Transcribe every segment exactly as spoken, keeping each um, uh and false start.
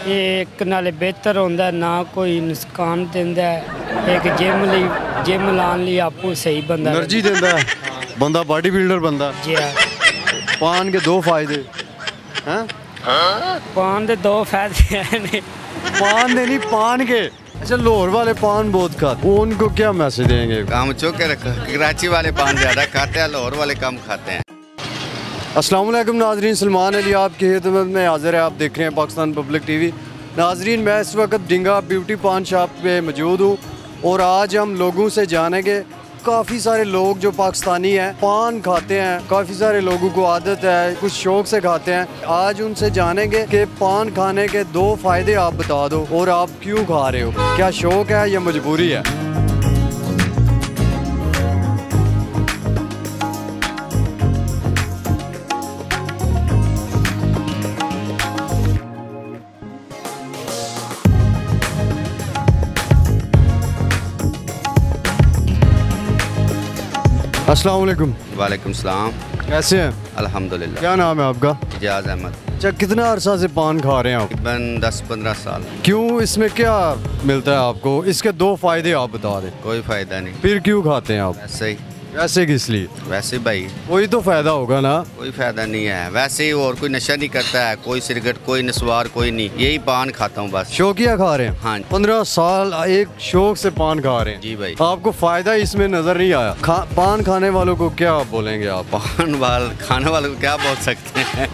एक नाले बेहतर होंदा ना कोई नुकसान देंदा एक जिम ली जिम लाने ली आपू सही बंदा एनर्जी देंदा बंदा बॉडी बिल्डर बंदा जी पान के दो फायदे हैं पान दे दो फायदे हैं पान दे नहीं पान के अच्छा लाहौर वाले पान बहुत खाते उनको क्या मैसेज देंगे? काम चौक के रखो कराची वाले पान ज़्यादा खाते हैं, लाहौर वाले कम खाते हैं। अस्सलाम वालेकुम नाजरीन, सलमान अली आपकी खिदमत में हाजिर है। आप देख रहे हैं पाकिस्तान पब्लिक टीवी। नाजरीन, मैं इस वक्त डिंगा ब्यूटी पान शॉप पे मौजूद हूँ और आज हम लोगों से जानेंगे काफ़ी सारे लोग जो पाकिस्तानी हैं पान खाते हैं, काफ़ी सारे लोगों को आदत है, कुछ शौक से खाते हैं। आज उनसे जानेंगे कि पान खाने के दो फायदे आप बता दो और आप क्यों खा रहे हो, क्या शौक है या मजबूरी है? अस्सलाम वालेकुम। वालेकुम सलाम। कैसे हैं? अल्हम्दुलिल्लाह। क्या नाम है आपका? इजाज़ अहमद। अच्छा, कितना अरसा से पान खा रहे हैं आप? तकरीबन दस पंद्रह साल। क्यों, इसमें क्या मिलता है आपको? इसके दो फायदे आप बता दें। कोई फ़ायदा नहीं। फिर क्यों खाते हैं आप? वैसे ही। वैसे किस लिए? वैसे भाई कोई तो फायदा होगा ना? कोई फ़ायदा नहीं है, वैसे ही। और कोई नशा नहीं करता है, कोई सिगरेट, कोई नस्वार, कोई नहीं। यही पान खाता हूँ बस। शौकिया खा रहे हैं? हाँ। पंद्रह साल एक शौक से पान खा रहे हैं? जी भाई। आपको फायदा इसमें नजर नहीं आया? खा, पान खाने वालों को क्या बोलेंगे आप? पान वाल खाने वालों को क्या बोल सकते हैं?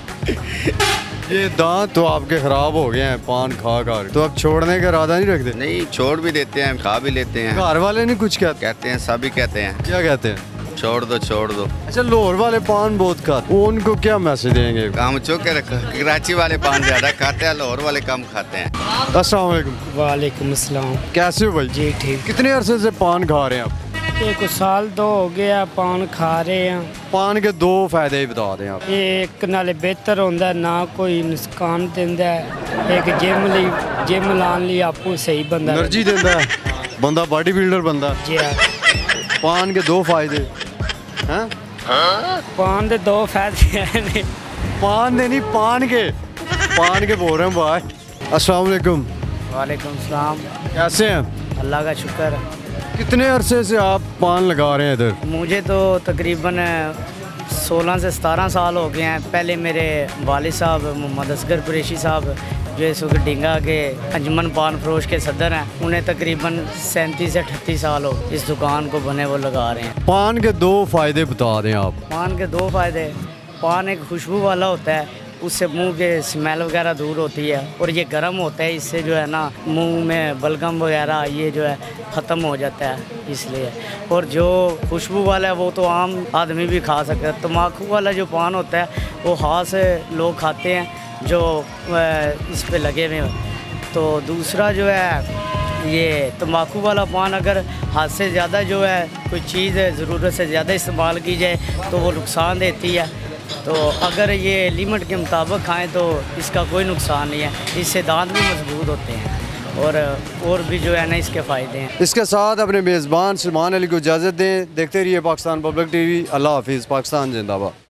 ये दांत तो आपके खराब हो गए हैं पान खा खा, तो अब छोड़ने का इरादा नहीं रखते? नहीं, छोड़ भी देते हैं, खा भी लेते हैं। घर वाले नहीं कुछ कहते? कहते हैं, सभी कहते हैं। क्या कहते हैं? छोड़ दो छोड़ दो। अच्छा, लाहौर वाले पान बहुत खाते उनको क्या मैसेज देंगे? काम चौक के रखो कराची वाले पान ज़्यादा खाते हैं, लाहौर वाले कम खाते हैं। अस्सलाम वालेकुम। वालेकुम अस्सलाम। कैसे हो भाई? जी ठीक। कितने अरसे से पान खा रहे हैं आप? एक साल दो हो गया पान खा रहे हैं। पान के दो फायदे बता दें आप। एक नाले बेहतर होंदा ना कोई नुकसान देंदा एक जिम ली जिम लाने ली आपू सही बंदा एनर्जी देंदा बंदा बॉडी बिल्डर बंदा जी पान के दो फायदे हैं पान दे दो फायदे हैं पान दे नहीं पान के पान के बोल रहे हैं भाई। अस्सलाम वालेकुम। वालेकुम सलाम। कैसे हैं? अल्लाह का शुक्र। कितने अरसे से आप पान लगा रहे हैं इधर? मुझे तो तकरीबन सोलह से सतारह साल हो गए हैं। पहले मेरे वालिद साहब मोहम्मद असगर कुरैशी साहब जो इस वक्त डिंगा के अंजुमन पान फरोश के सदर हैं, उन्हें तकरीबन सैंतीस से अठतीस साल हो इस दुकान को बने वो लगा रहे हैं। पान के दो फायदे बता दें आप। पान के दो फायदे, पान एक खुशबू वाला होता है, उससे मुंह के स्मेल वगैरह दूर होती है, और ये गर्म होता है, इससे जो है ना मुंह में बलगम वगैरह ये जो है ख़त्म हो जाता है, इसलिए। और जो खुशबू वाला है वो तो आम आदमी भी खा सकता है। तम्बाकू वाला जो पान होता है वो हाथ से लोग खाते हैं जो इस पे लगे हुए हैं। तो दूसरा जो है ये तम्बाकू वाला पान अगर हाथ से ज़्यादा जो है कोई चीज़ ज़रूरत से ज़्यादा इस्तेमाल की जाए तो वो नुकसान देती है। तो अगर ये लिमिट के मुताबिक खाएं तो इसका कोई नुकसान नहीं है, इससे दांत भी मजबूत होते हैं और और भी जो है ना इसके फ़ायदे हैं। इसके साथ अपने मेज़बान सलमान अली को इजाज़त दें। देखते रहिए पाकिस्तान पब्लिक टीवी। अल्लाह हाफिज़। पाकिस्तान जिंदाबाद।